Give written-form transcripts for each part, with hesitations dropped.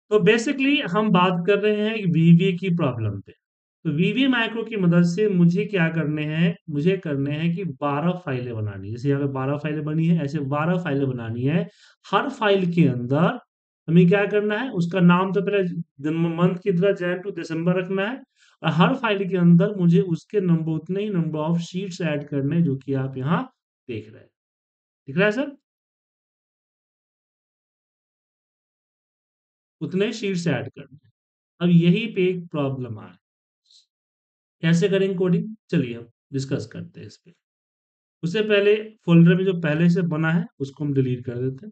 तो बेसिकली हम बात कर रहे हैं वीवीए की प्रॉब्लम पे। तो वीवीए माइक्रो की मदद से मुझे क्या करने हैं, मुझे करने हैं कि 12 फाइलें बनानी है। जैसे यहाँ पे 12 फाइलें बनी है, ऐसे 12 फाइलें बनानी है। हर फाइल के अंदर हमें क्या करना है, उसका नाम तो पहले जन्म मंथ की तरह जैन टू दिसंबर रखना है। और हर फाइल के अंदर मुझे उसके नंबर, उतने ही नंबर ऑफ शीट्स ऐड करने हैं, जो कि आप यहाँ देख रहे हैं। दिख रहा है सर? उतने शीट्स ऐड करने हैं। अब यही पे एक प्रॉब्लम आ है। कैसे करेंगे कोडिंग, चलिए हम डिस्कस करते हैं इस पे। उससे पहले फोल्डर में जो पहले से बना है उसको हम डिलीट कर देते हैं।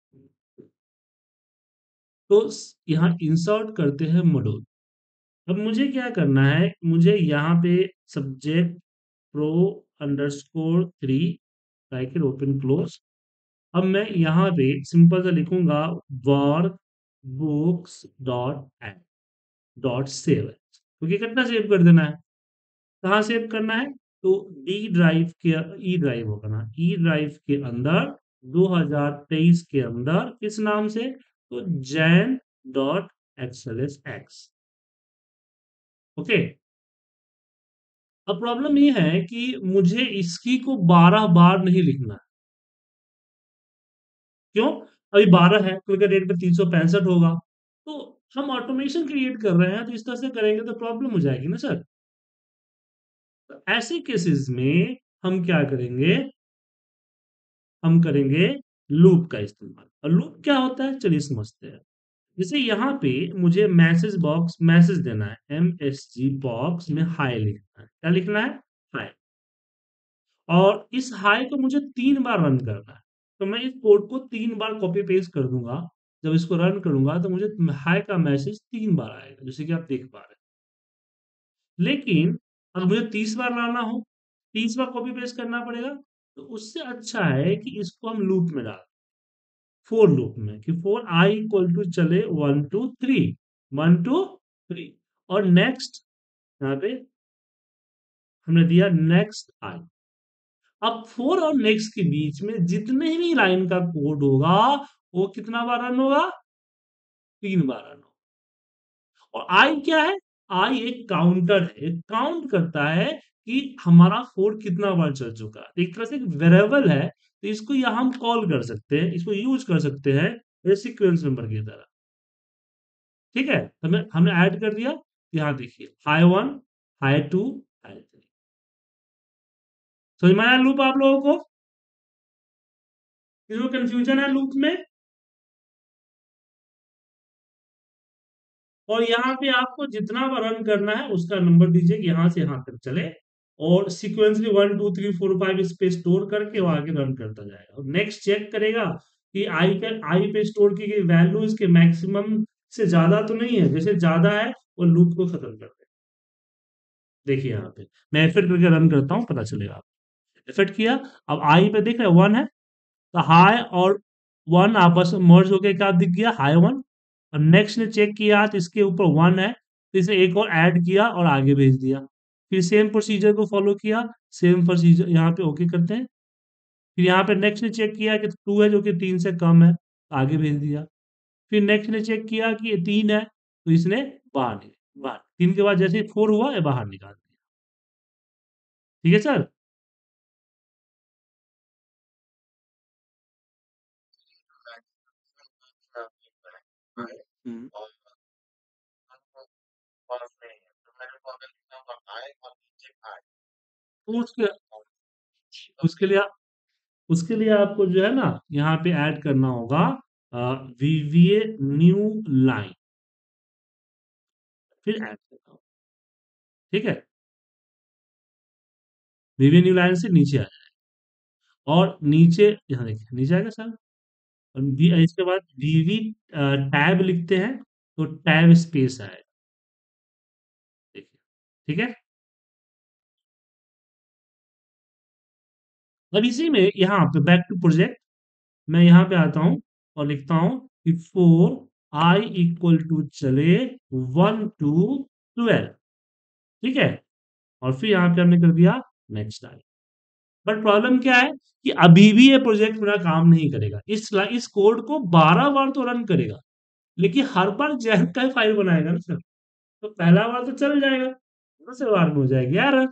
तो यहाँ इंसर्ट करते हैं मॉड्यूल। अब मुझे क्या करना है, मुझे यहाँ पे subject pro underscore 3 bracket open close. अब मैं यहाँ पे सिंपल सा लिखूंगा workbooks dot add dot save, क्योंकि कितना सेव कर देना है, कहाँ सेव करना है, तो डी ड्राइव के, ई ड्राइव होगा ना, ई ड्राइव के अंदर 2023 के अंदर किस नाम से, तो Jain dot XLS X. Okay. अब प्रॉब्लम ये है कि मुझे इसकी को 12 बार नहीं लिखना है। क्यों? अभी 12 है, कल के डेट पे 365 होगा। तो हम ऑटोमेशन क्रिएट कर रहे हैं, तो इस तरह से करेंगे तो प्रॉब्लम हो जाएगी ना सर। तो ऐसे केसेस में हम क्या करेंगे, हम करेंगे लूप का इस्तेमाल। और लूप क्या होता है, चलिए समझते हैं। जैसे यहाँ पे मुझे मैसेज बॉक्स मैसेज देना है, एमएसजी बॉक्स में हाई लिखना है। क्या लिखना है? हाई। और इस हाई को मुझे 3 बार रन करना है। तो मैं इस कोड को 3 बार कॉपी पेस्ट कर दूंगा। जब इसको रन करूंगा तो मुझे हाई का मैसेज 3 बार आएगा, जैसे कि आप देख पा रहे हैं। लेकिन अगर मुझे 30 बार लाना हो, 30 बार कॉपी पेस्ट करना पड़ेगा। तो उससे अच्छा है कि इसको हम लूप में डाल, फोर लूप में, कि फोर आई इक्वल टू चले 1 2 3, 1 2 3। और नेक्स्ट, यहाँ पे हमने दिया नेक्स्ट आई। अब फोर और नेक्स्ट के बीच में जितने भी लाइन का कोड होगा, वो कितना बार रन होगा, 3 बार रन होगा। और आई क्या है, आई एक काउंटर है, एक काउंट करता है कि हमारा फोर कितना बार चल चुका है। एक तरह से एक वेरिएबल है, तो इसको यहाँ हम कॉल कर सकते हैं, इसको यूज कर सकते हैं सीक्वेंस नंबर की तरह। ठीक है, तो हमने ऐड कर दिया। यहाँ देखिए हाई 1, हाई 2, हाई 3। समझ में आया लूप आप लोगों को? किसी को कंफ्यूजन है लूप में? और यहाँ पे आपको जितना बार रन करना है उसका नंबर दीजिए कि यहाँ से यहाँ तक चले। और सीक्वेंसली 1 2 3 4 5 इस पे स्टोर करके वो आगे रन करता जाएगा। और नेक्स्ट चेक करेगा कि आई पे स्टोर की गई वैल्यू इसके मैक्सिमम से ज्यादा तो नहीं है। जैसे ज्यादा है वो लूप को खत्म कर दे। देखिए यहाँ पे मैं एफर्ट करके रन करता हूँ, पता चलेगा। एफर्ट किया, अब आई पे देख रहे 1 है, तो हाई और 1 आपस में मर्ज होकर क्या दिख गया, हाई 1। और नेक्स्ट ने चेक किया तो इसके ऊपर 1 है, तो इसे एक और ऐड किया और आगे भेज दिया। फिर सेम प्रोसीजर को फॉलो किया, सेम प्रोसीजर यहाँ पे ओके करते हैं। फिर यहाँ पे नेक्स्ट ने चेक किया कि 2 है, जो कि 3 से कम है, तो आगे भेज दिया। फिर नेक्स्ट ने चेक किया कि ये 3 है, तो इसने बाहर 3 के बाद जैसे 4 हुआ, ये बाहर निकाल दिया। ठीक है सर? हम्म। तो उसके लिए आपको जो है ना, यहाँ पे ऐड करना होगा वीवीए न्यू लाइन, फिर ऐड करना होगा। ठीक है, वीवीए न्यू लाइन से नीचे आ जाए। और नीचे यहाँ देखिए नीचे आएगा सर। और इसके बाद वीवी टैब लिखते हैं, तो टैब स्पेस आएगा। देखिए, ठीक है। अब इसी में यहाँ पे बैक टू प्रोजेक्ट, मैं यहाँ पे आता हूँ और लिखता हूँ कि फोर आई इक्वल टू चले 1 2 12। ठीक है, और फिर यहाँ पे हमने कर दिया नेक्स्ट आई। बट प्रॉब्लम क्या है कि अभी भी ये प्रोजेक्ट मेरा काम नहीं करेगा। इस कोड को 12 बार तो रन करेगा, लेकिन हर बार जैन का ही फाइल बनाएगा ना सर, तो पहला बार तो चल जाएगा, दूसरे बार में हो जाएगी यार।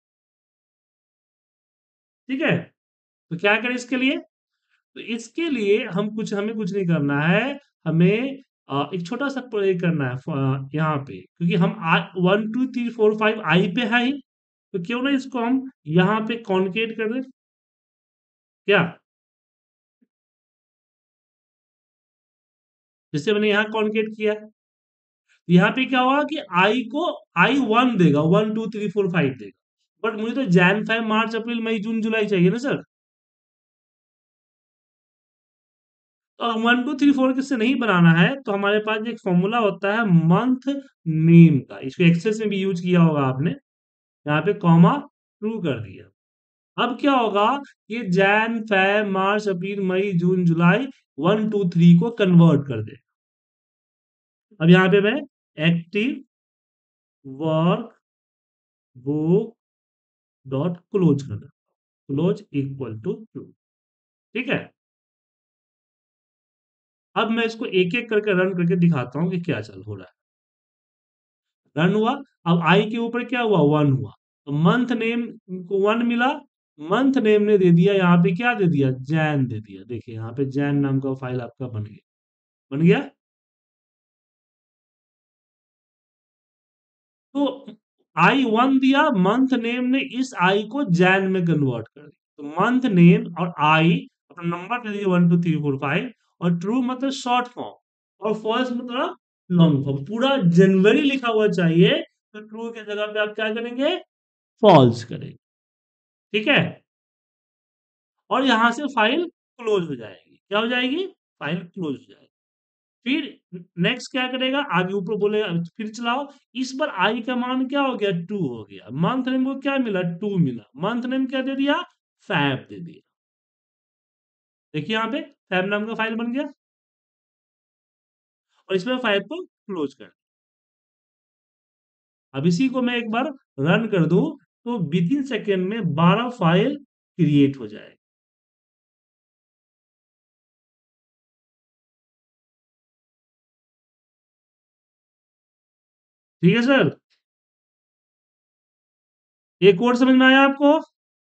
ठीक है, तो क्या करें इसके लिए? तो इसके लिए हमें कुछ नहीं करना है। हमें एक छोटा सा प्ले करना है यहाँ पे, क्योंकि हम 1 2 3 4 5 आई पे है ही, तो क्यों ना इसको हम यहाँ पे कॉन्केट कर दें। क्या? जैसे मैंने यहाँ कॉन्केट किया, यहाँ पे क्या होगा कि आई 1 देगा, 1 2 3 4 5 देगा, बट मुझे तो जैन फेब मार्च अप्रैल मई जून जुलाई चाहिए ना सर। तो 1 2 3 4 किससे नहीं बनाना है, तो हमारे पास एक फॉर्मूला होता है मंथ नेम का, इसको एक्सेस में भी यूज किया होगा आपने। यहाँ पे कॉमा ट्रू कर दिया। अब क्या होगा, ये जैन फेब मार्च अप्रैल मई जून जुलाई 1 2 3 को कन्वर्ट कर दे। अब यहाँ पे मैं active workbook dot close कर दे, क्लोज इक्वल टू ट्रू। ठीक है, अब मैं इसको एक एक करके रन करके दिखाता हूँ कि क्या चल हो रहा है। रन हुआ, अब आई के ऊपर क्या हुआ, 1 हुआ, तो मंथ नेम को 1 मिला। मंथ नेम ने दे दिया यहाँ पे, क्या दे दिया, जैन दे दिया। देखिए यहाँ पे जैन नाम का फाइल आपका बन गया, बन गया। तो आई 1 दिया, मंथ नेम ने इस आई को जैन में कन्वर्ट कर दिया, तो मंथ नेम और आई अपना नंबर दे दिया 1 2 3 4 5, और ट्रू मतलब शॉर्ट फॉर्म, और फॉल्स मतलब लॉन्ग फॉर्म। पूरा जनवरी लिखा हुआ चाहिए, तो ट्रू की जगह पे आप क्या करेंगे, फॉल्स करेंगे। ठीक है, और यहां से फाइल क्लोज हो जाएगी। क्या हो जाएगी, फाइल क्लोज हो जाएगी। फिर नेक्स्ट क्या करेगा, आगे ऊपर बोलेगा फिर चलाओ। इस बार आई का मान क्या हो गया, 2 हो गया। मंथ नेम को क्या मिला, 2 मिला। मंथ नेम क्या दे दिया, फैब दे दिया। देखिए यहाँ पे फैब नाम का फाइल बन गया, और इसमें फाइल को क्लोज कर। अब इसी को मैं एक बार रन कर दूं, तो विद इन सेकेंड में 12 फाइल क्रिएट हो जाए। ठीक है सर, एक और समझ में आया आपको?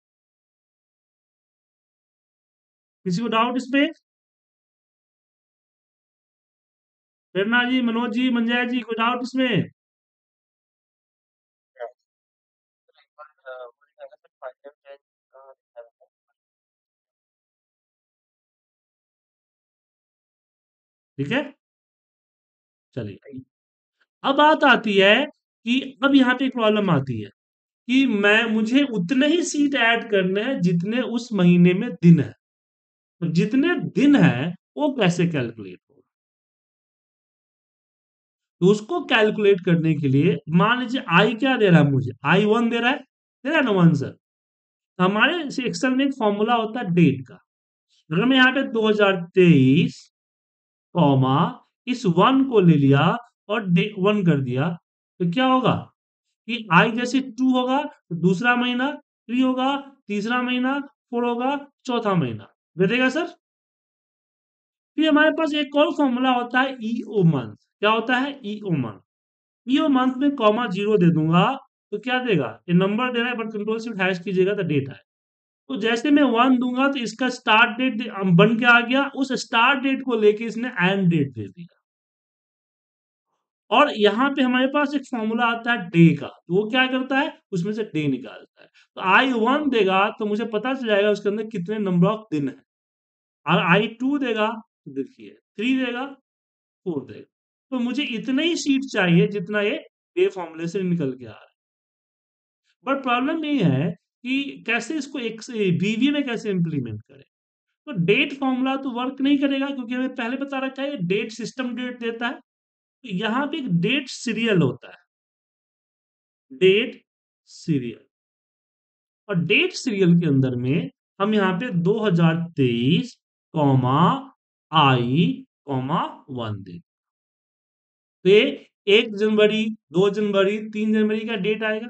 किसी को डाउट इस पे? प्रेरणा जी, मनोज जी, मंजय जी, कोई डाउट इसमें? ठीक है, चलिए। अब बात आती है कि अब यहाँ पे एक प्रॉब्लम आती है कि मुझे उतने ही सीट ऐड करने हैं जितने उस महीने में दिन है। तो जितने दिन है वो कैसे कैलकुलेट होगा? तो उसको कैलकुलेट करने के लिए मान लीजिए आई क्या दे रहा है मुझे, आई 1 दे रहा है ना 1 सर। तो हमारे एक्सेल में एक फॉर्मूला होता है डेट का। अगर मैं यहाँ पे 2023 कॉमा इस 1 को ले लिया और डे 1 कर दिया, तो क्या होगा कि आई जैसे 2 होगा तो दूसरा महीना 3 होगा, तीसरा महीना 4 होगा, चौथा महीना बैठेगा सर। फिर हमारे पास एक और फॉर्मूला होता है ईओ मंथ। क्या होता है, ईओ मंथ। ईओ मंथ में कॉमा 0 दे दूंगा, तो क्या देगा, ये नंबर दे रहा है बट कंट्रोल शिफ्ट हैश कीजिएगा तो डेट है। तो जैसे मैं 1 दूंगा तो इसका स्टार्ट डेट बन के आ गया, उस स्टार्ट डेट को लेके इसने एंड डेट दे दिया। और यहाँ पे हमारे पास एक फॉर्मूला आता है डे का, तो वो क्या करता है, उसमें से डे निकालता है। तो आई 1 देगा तो मुझे पता चल जाएगा उसके अंदर कितने नंबर ऑफ दिन है। और आई 2 देगा तो देखिए 3 देगा, 4 देगा। तो मुझे इतने ही सीट चाहिए जितना ये डे फॉर्मूले से निकल के आ रहा है। बट प्रॉब्लम ये है कि कैसे इसको एक बीवी में कैसे इंप्लीमेंट करें। तो डेट फॉर्मूला तो वर्क नहीं करेगा, क्योंकि हमें पहले बता रखा है ये डेट सिस्टम डेट देता है। तो यहाँ पे एक डेट सीरियल होता है, डेट सीरियल। और डेट सीरियल के अंदर में हम यहाँ पे 2023 कॉमा आई कॉमा 1 दे, तो ये 1 जनवरी 2 जनवरी 3 जनवरी का डेट आएगा।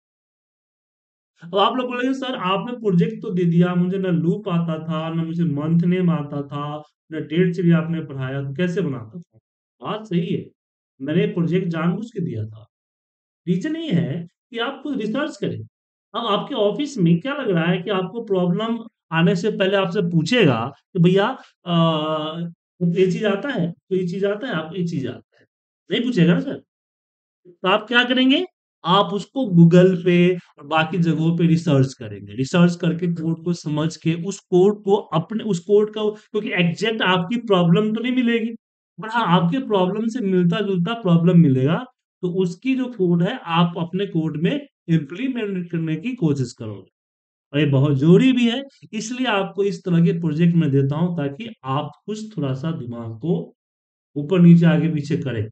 अब आप लोग बोलेंगे सर आपने प्रोजेक्ट तो दे दिया मुझे, ना लूप आता था, ना मुझे मंथ नेम आता था, ना डेट से भी आपने पढ़ाया, तो कैसे बनाता था? बात सही है। मैंने प्रोजेक्ट जानबूझ के दिया था। रीज़न ये है कि आप खुद रिसर्च करें। अब आपके ऑफ़िस में क्या लग रहा है कि आपको प्रॉब्लम आने से पहले आपसे पूछेगा कि भैया ये चीज़ आता है? तो ये चीज़ आता है? आपको ये चीज़ आता है? नहीं पूछेगा ना सर। तो आप क्या करेंगे? आप उसको गूगल पे और बाकी जगहों पे रिसर्च करेंगे। रिसर्च करके कोड को समझ के उस कोड को अपने उस कोड का क्योंकि एग्ज़ैक्ट आपकी प्रॉब्लम तो नहीं मिलेगी, बट हाँ, आपके प्रॉब्लम से मिलता-जुलता प्रॉब्लम मिलेगा, तो उसकी जो कोड है आप अपने कोड में इम्प्लीमेंट करने की कोशिश करोगे। और ये बहुत ज़रूरी भी है, इसलिए आपको इस तरह के प्रोजेक्ट मैं देता हूँ ताकि आप कुछ थोड़ा-सा दिमाग को ऊपर-नीचे, आगे-पीछे करें।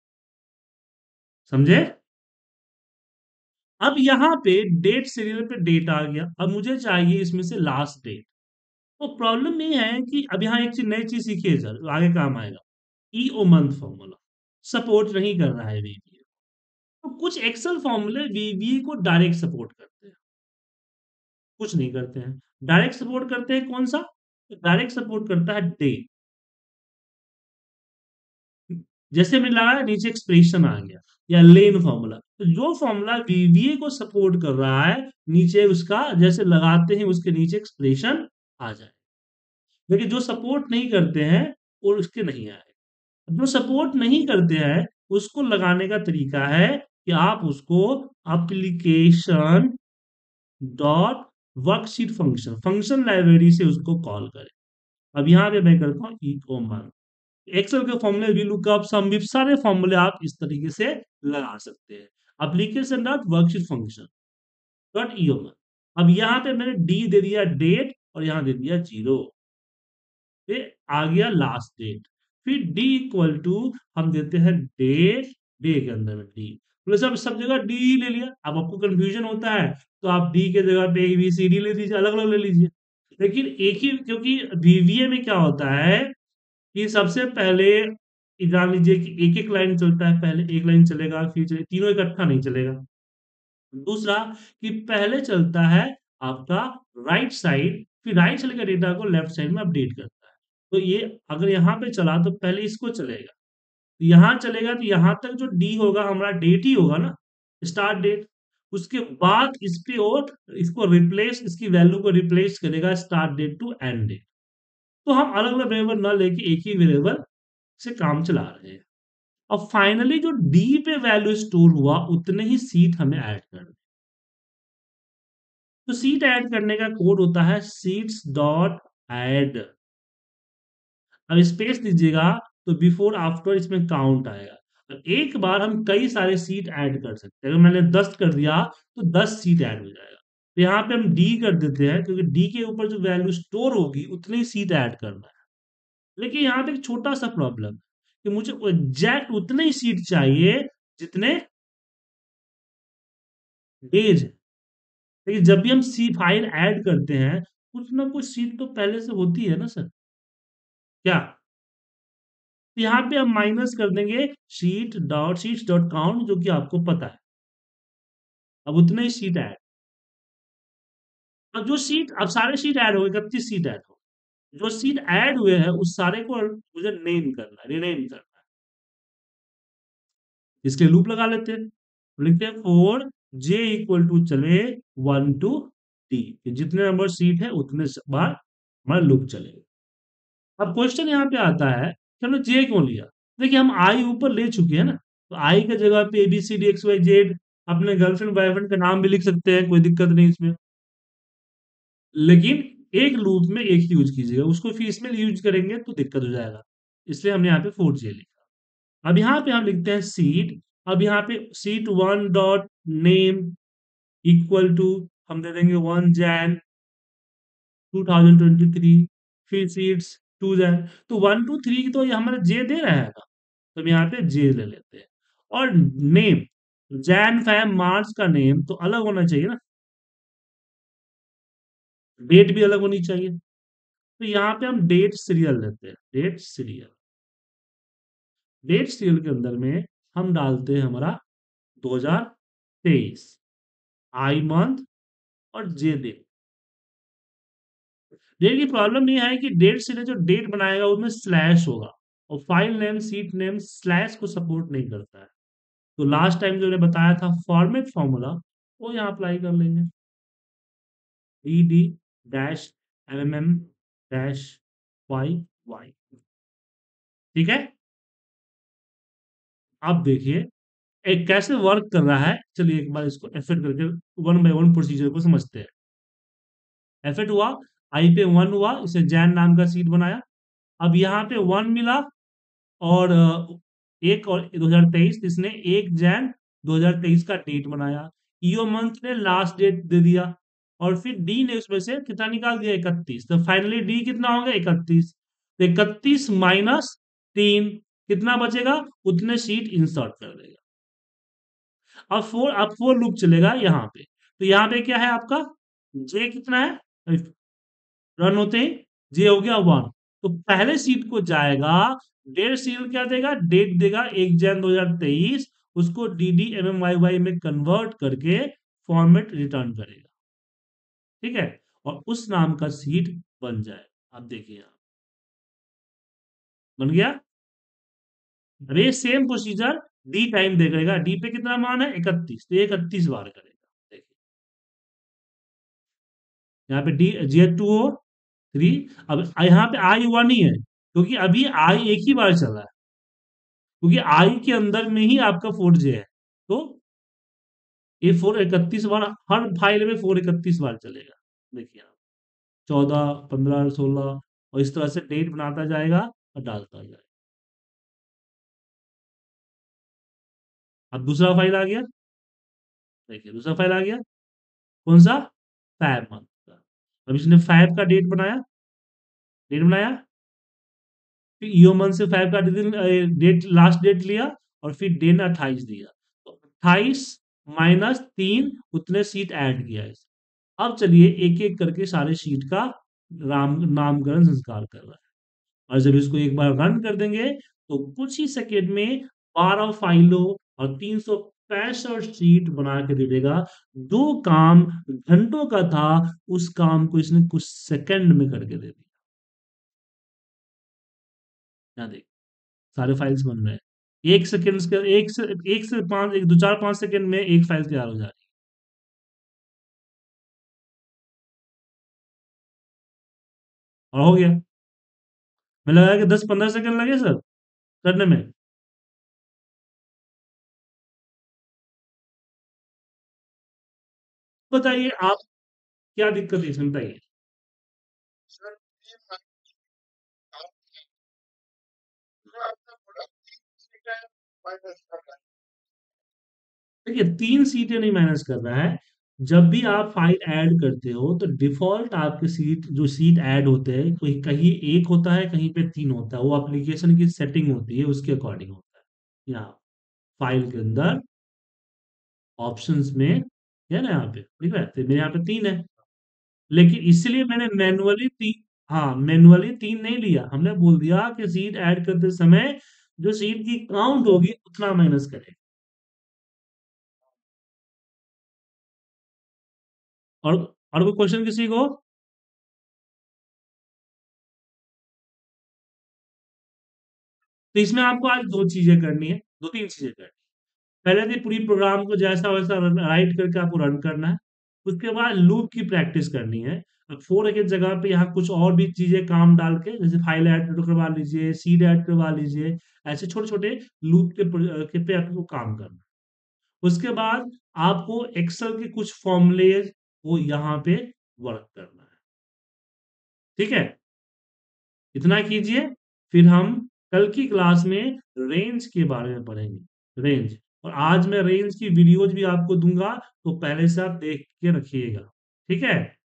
समझे? अब यहाँ पे डेट सीरियल पे डेट आ गया। अब मुझे चाहिए इसमें से लास्ट डेट। तो प्रॉब्लम ये है कि अब यहाँ एक चीज़ नई चीज़ सीखिए सर, जो आगे काम आएगा। ईओ मंथ फॉर्मूला सपोर्ट नहीं कर रहा है वीबीए। तो कुछ एक्सेल फॉर्मूले वीबीए को डायरेक्ट सपोर्ट करते हैं, कुछ नहीं करते हैं। डायरेक्ट सपोर्ट करते हैं कौन-सा? डायरेक्ट सपोर्ट करता है डेट। जैसे मैंने लगाया नीचे एक्सप्रेशन आ गया या लेन फॉर्मूला। तो जो फॉर्मूला वीवीए को सपोर्ट कर रहा है, नीचे उसका जैसे लगाते हैं उसके नीचे एक्सप्रेशन आ जाए। लेकिन जो सपोर्ट नहीं करते हैं, वो उसके नहीं आए। जो सपोर्ट नहीं करते हैं, उसको लगाने का तरीका है कि आप उसको application dot worksheet function function library से उसको कॉल करें। अब यहाँ पे मैं करता हूँ इको मान। एक्सेल के फॉर्मूले वीलुकअप सम विप सारे फॉर्मूले आप इस तरीके से लगा सकते हैं। Application dot worksheet function dot ईओमल। अब यहाँ पे मैंने डी दे दिया डेट और यहाँ दे दिया 0। ये आ गया लास्ट डेट। फिर डी इक्वल टू हम देते हैं डेट, डे के अंदर में डी। बोले सब जगह डी ले लिया। अब आपको कंफ्यूजन होता है तो आप डी के जगह पे ए बी सी डी ले लीजिए, अलग अलग ले लीजिए। लेकिन एक ही, क्योंकि वीवीए में क्या होता है कि सबसे पहले जान लीजिए कि एक-एक लाइन चलता है, पहले एक लाइन चलेगा, फिर चले तीनों इकट्ठा नहीं चलेगा। दूसरा कि पहले चलता है आपका राइट साइड, फिर राइट साइड का डेटा को लेफ्ट साइड में अपडेट करता है। तो ये अगर यहाँ पे चला तो पहले इसको चलेगा। यहाँ चलेगा तो यहाँ तक जो डी होगा हमारा डेट ही होगा ना, स्टार्ट डेट। उसके बाद इस पे और इसको रिप्लेस इसकी वैल्यू को रिप्लेस करेगा start date to end date. तो हम अलग-अलग वेरिएबल ना लेके एक ही वेरिएबल से काम चला रहे हैं। अब फाइनली जो डी पे वैल्यू स्टोर हुआ उतने ही सीट हमें ऐड करने। तो सीट ऐड करने का कोड होता है सीट्स डॉट ऐड। अब स्पेस दीजिएगा तो बिफोर आफ्टर इसमें काउंट आएगा। अब एक बार हम कई सारे सीट ऐड कर सकते हैं। अगर मैंने 10 कर दिया तो 10 सीट ऐड हो जाएगा। तो यहाँ पे हम डी कर देते हैं क्योंकि डी के ऊपर जो वैल्यू स्टोर होगी उतनी सीट ऐड करना है। लेकिन यहाँ पे एक छोटा सा प्रॉब्लम कि मुझे एग्जैक्ट उतने ही सीट चाहिए जितने डेज है। लेकिन जब भी हम सी फाइल ऐड करते हैं कुछ ना कुछ सीट तो पहले से होती है ना सर। क्या? तो यहाँ पे हम माइनस कर देंगे शीट्स डॉट काउंट जो कि आपको पता है। अब उतने ही सीट ऐड। अब जो सीट अब सारे सीट ऐड हो गए, 31 सीट ऐड हो गए। जो सीट ऐड हुए हैं उस सारे को मुझे नेम करना है, रीनेम करना है। इसके लूप लगा लेते हैं। लिखते हैं फॉर जे इक्वल टू चले 1 टू टी। जितने नंबर सीट है उतने बार हमारा लूप चलेगा। अब क्वेश्चन यहाँ पे आता है कि हमने जे क्यों लिया? देखिए हम आई ऊपर ले चुके हैं ना, तो आई की जगह पे A B C D X Y Z अपने गर्लफ्रेंड बॉयफ्रेंड का नाम भी लिख सकते हैं, कोई दिक्कत नहीं इसमें। लेकिन एक लूप में एक यूज कीजिएगा, उसको फिर इसमें यूज करेंगे तो दिक्कत हो जाएगा। इसलिए हमने यहाँ पे 4J लिखा। अब यहाँ पे हम लिखते हैं सीट। अब यहाँ पे sheet 1 dot name equal to हम दे देंगे 1 जैन 2023। फिर सीट्स 2 जैन। तो 1 2 3 तो ये हमारा जे दे रहा है ना, तो हम यहाँ पे जे ले लेते हैं। और नेम जैन फैम मार्च का नेम तो अलग होना चाहिए ना, डेट भी अलग होनी चाहिए। तो यहाँ पे हम डेट सीरियल लेते हैं, डेट सीरियल। डेट सीरियल के अंदर में हम डालते हैं हमारा 2023, आई मंथ और जे दिन। डेट की प्रॉब्लम ये है कि डेट सीरियल जो डेट बनाएगा उसमें स्लैश होगा। और file name sheet name slash को सपोर्ट नहीं करता है। तो लास्ट टाइम जो मैंने बताया था फॉर्मेट फॉर्मूला, वो यहाँ अप्लाई कर लेंगे। E D dash M M dash Y Y. ठीक है, अब देखिए एक कैसे वर्क कर रहा है। चलिए एक बार इसको एफेक्ट करके वन बाय वन प्रोसीजर को समझते हैं। एफेक्ट हुआ, आई पे 1 हुआ, इसे जैन नाम का सीट बनाया। अब यहाँ पे 1 मिला और एक और 2023, इसने 1 जैन 2023 का डेट बनाया। ईओ मंथ ने लास्ट डेट दे दिया और फिर डी ने उसमें से कितना निकाल दिया, 31। तो फाइनली डी कितना होगा, 31। तो 31 माइनस 3 कितना बचेगा, उतने सीट इंसर्ट कर देगा। अब फोर लूप चलेगा यहाँ पे। तो यहाँ पे क्या है आपका, जे कितना है, रन होते ही जे हो गया 1। तो पहले सीट को जाएगा, डेट सीट क्या देगा, डेट देगा 1 जैन 2023, उसको D D M M Y Y में कन्वर्ट करके फॉर्मेट रिटर्न करेगा। ठीक है, और उस नाम का सीट बन जाए। अब देखिए आप, बन गया। अब ये सेम प्रोसीजर डी टाइम देगा, डी पे कितना मान है, 31, तो 31 बार करेगा। देखिए यहाँ पे डी जे 2 हो 3। अब यहाँ पे आई 1 ही है, क्योंकि अभी आई एक ही बार चला है, क्योंकि आई के अंदर में ही आपका 4J है। तो ये 4 31 बार, हर फाइल में 4 31 बार चलेगा। देखिए आप, 14 15 16, और इस तरह से डेट बनाता जाएगा और डालता जाएगा। अब दूसरा फाइल आ गया, देखिए दूसरा फाइल आ गया, कौन सा, फैब मंथ का। अब इसने फैब का डेट बनाया, फिर ईओ मंथ से फैब का डेट लास्ट डेट लिया, और फिर डेन 28 दिया। तो 28 माइनस 3 उतने सीट ऐड किया है। अब चलिए एक एक करके सारे शीट का नामकरण संस्कार कर रहा है। और जब इसको एक बार रन कर देंगे तो कुछ ही सेकेंड में 12 फाइलों और 365 शीट बना के दे देगा। जो काम घंटों का था, उस काम को इसने कुछ सेकंड में करके दे दिया। यहाँ देख, सारे फाइल्स बन रहे हैं, एक सेकंड के, एक से पांच, एक दो चार 5 सेकंड में एक फाइल तैयार हो जा रही है। और हो गया। मैं लगा कि 10 15 सेकंड लगे सर करने में। बताइए आप, क्या दिक्कत है इसमें, बताइए। देखिए 3 सीटें नहीं मैनेज कर रहा है। जब भी आप फाइल ऐड करते हो तो डिफॉल्ट आपके सीट, जो सीट ऐड होते हैं, कोई कहीं एक होता है, कहीं पे 3 होता है। वो एप्लीकेशन की सेटिंग होती है, उसके अकॉर्डिंग होता है। यहाँ फाइल के अंदर ऑप्शंस में है ना, यहाँ पे ठीक है, तो मेरे यहाँ पे 3 है। लेकिन इसलिए मैंने मैनुअली 3, हाँ मैनुअली 3 नहीं लिया, हमने बोल दिया कि सीट ऐड करते समय जो सीट की काउंट होगी उतना माइनस करें। और कोई क्वेश्चन किसी को। तो इसमें आपको आज दो चीजें करनी है, दो तीन चीजें करनी है। पहले तो पूरी प्रोग्राम को जैसा वैसा राइट करके आपको रन करना है। उसके बाद लूप की प्रैक्टिस करनी है। अब फोर के जगह पे यहाँ कुछ और भी चीजें काम डाल के, जैसे फाइल ऐड करवा लीजिए, सीड ऐड करवा लीजिए, ऐसे छोटे छोटे लूप के पे आपको काम करना है। उसके बाद आपको एक्सेल के कुछ फॉर्मूले वो यहाँ पे वर्क करना है। ठीक है, इतना कीजिए। फिर हम कल की क्लास में रेंज के बारे में पढ़ेंगे, रेंज। और आज मैं रेंज की वीडियोज भी आपको दूंगा, तो पहले से आप देख के रखिएगा। ठीक है।